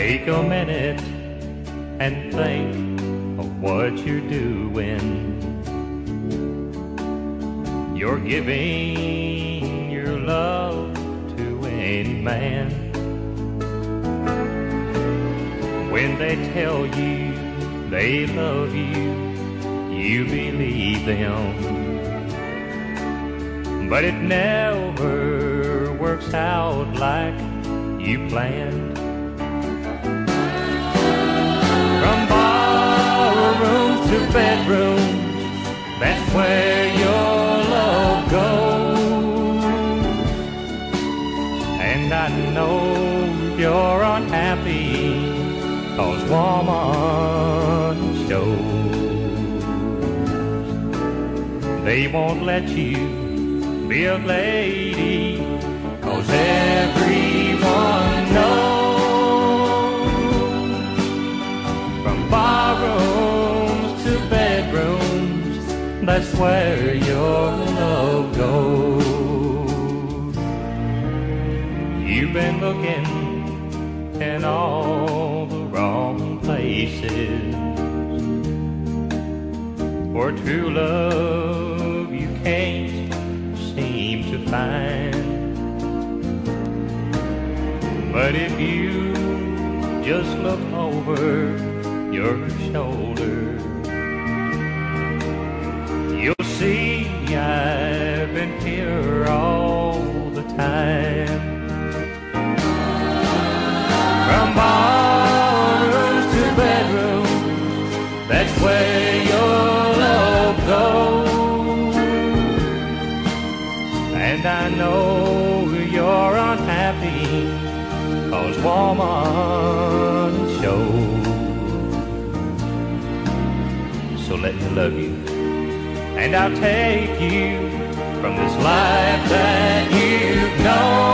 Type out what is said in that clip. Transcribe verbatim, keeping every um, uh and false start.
Take a minute and think of what you're doing. You're giving your love to any man. When they tell you they love you, you believe them. But it never works out like you planned. From barrooms to bedrooms, that's where your love goes. And I know you're unhappy, 'cause woman shows. They won't let you be a lady, 'cause everyone knows. From barrooms to bedrooms, that's where your love goes. You've been looking in all the wrong places for true love you can't seem to find. But if you just look over your shoulder, you'll see I've been here all the time. From barrooms to bedrooms, that's where your love goes. And I know you're unhappy, 'cause woman shows. So let me love you, and I'll take you from this life that you've known.